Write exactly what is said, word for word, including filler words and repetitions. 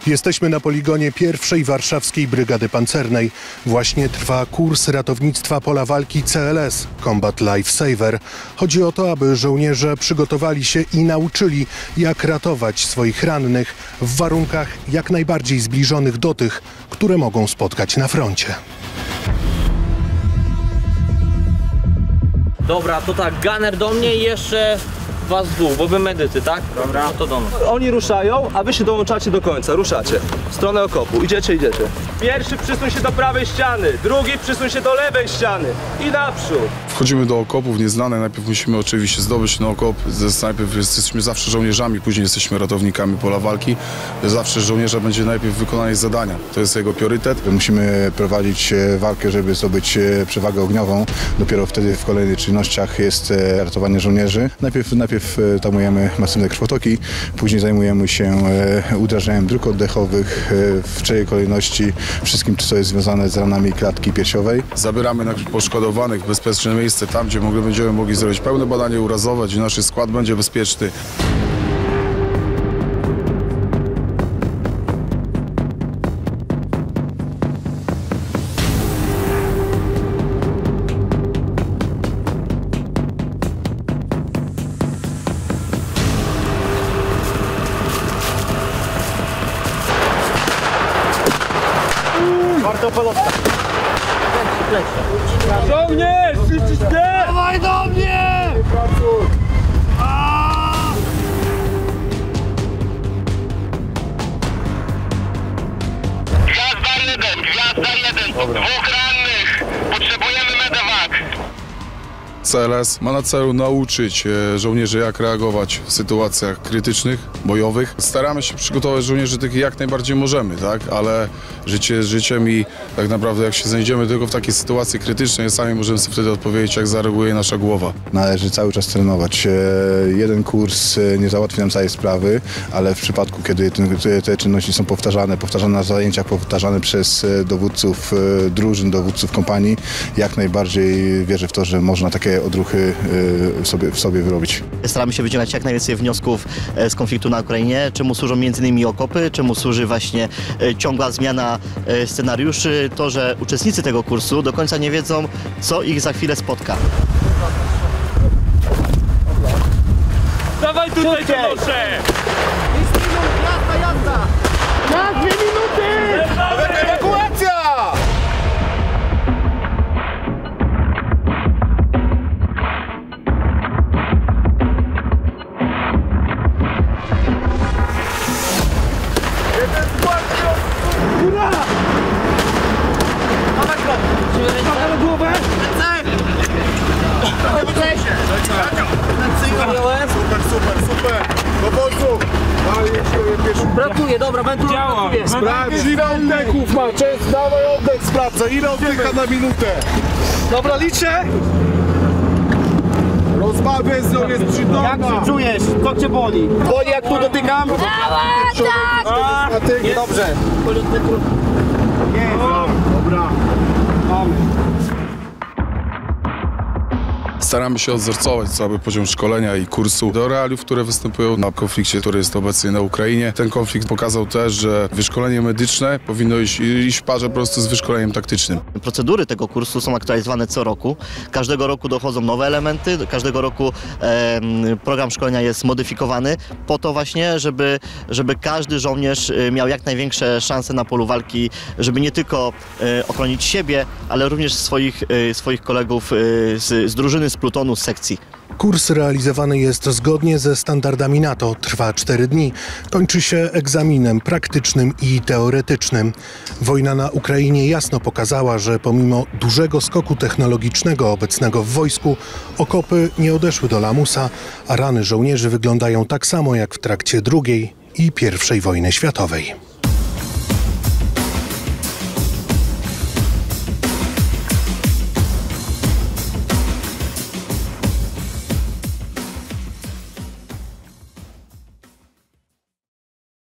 Jesteśmy na poligonie pierwszej Warszawskiej Brygady Pancernej. Właśnie trwa kurs ratownictwa pola walki C L S – Combat Life Saver. Chodzi o to, aby żołnierze przygotowali się i nauczyli, jak ratować swoich rannych w warunkach jak najbardziej zbliżonych do tych, które mogą spotkać na froncie. Dobra, to tak, gunner do mnie i jeszcze was dwóch, bo wy medycy, tak? Dobra. No to do nas. Oni ruszają, a wy się dołączacie do końca, ruszacie. W stronę okopu, idziecie, idziecie. Pierwszy przysuń się do prawej ściany, drugi przysuń się do lewej ściany i naprzód. Wchodzimy do okopów nieznanych, najpierw musimy oczywiście zdobyć ten okop. Najpierw jesteśmy zawsze żołnierzami, później jesteśmy ratownikami pola walki. Zawsze żołnierza będzie najpierw wykonanie zadania, to jest jego priorytet. Musimy prowadzić walkę, żeby zdobyć przewagę ogniową. Dopiero wtedy w kolejnych czynnościach jest ratowanie żołnierzy. Najpierw, najpierw tamujemy masywne krwotoki, później zajmujemy się udrażaniem dróg oddechowych, w trzeciej kolejności wszystkim, co jest związane z ranami klatki piersiowej. Zabieramy na poszkodowanych w bezpieczne miejsce, tam gdzie będziemy mogli zrobić pełne badanie urazowe, gdzie nasz skład będzie bezpieczny. Warto pelotka. Żołnierz! Dawaj do mnie! Gwiazda jeden, gwiazda jeden, dwóch rannych, potrzebujemy medevac. C L S ma na celu nauczyć żołnierzy, jak reagować w sytuacjach krytycznych, bojowych. Staramy się przygotować żołnierzy takich jak najbardziej możemy, tak? Ale życie jest życiem i tak naprawdę jak się znajdziemy tylko w takiej sytuacji krytycznej, sami możemy sobie wtedy odpowiedzieć, jak zareaguje nasza głowa. Należy cały czas trenować. Jeden kurs nie załatwi nam całej sprawy, ale w przypadku, kiedy te czynności są powtarzane, powtarzane na zajęciach, powtarzane przez dowódców drużyn, dowódców kompanii, jak najbardziej wierzę w to, że można takie odruchy w sobie, w sobie wyrobić. Staramy się wyciągać jak najwięcej wniosków z konfliktu na Ukrainie, czemu służą między innymi okopy, czemu służy właśnie ciągła zmiana scenariuszy, to, że uczestnicy tego kursu do końca nie wiedzą, co ich za chwilę spotka. Dawaj tutaj, proszę! Jazda, jazda! Na dwie minuty! Ewakuacja! Góra! Dawaj krok! Uwaga na głowę! Super, super, super! Do wozu! Brakuje, dobra, wentylator Działa. brakuje. Sprawdź, ile oddechów ma! Często dawaj oddech, sprawdzę, ile oddycha na minutę! Dobra, liczę! Rozmawiaj z nią, jest przytomna! Jak się czujesz? Co cię boli? Boli jak tu dotykam? A, Nie, dobrze. Dobra. Staramy się odzorcować cały poziom szkolenia i kursu do realiów, które występują na konflikcie, który jest obecny na Ukrainie. Ten konflikt pokazał też, że wyszkolenie medyczne powinno iść, iść w parze po prostu z wyszkoleniem taktycznym. Procedury tego kursu są aktualizowane co roku. Każdego roku dochodzą nowe elementy, każdego roku e, program szkolenia jest modyfikowany po to właśnie, żeby, żeby każdy żołnierz miał jak największe szanse na polu walki, żeby nie tylko e, ochronić siebie, ale również swoich, e, swoich kolegów e, z, z drużyny, z plutonu, z sekcji. Kurs realizowany jest zgodnie ze standardami NATO. Trwa cztery dni. Kończy się egzaminem praktycznym i teoretycznym. Wojna na Ukrainie jasno pokazała, że pomimo dużego skoku technologicznego obecnego w wojsku, okopy nie odeszły do lamusa, a rany żołnierzy wyglądają tak samo jak w trakcie drugiej i pierwszej wojny światowej.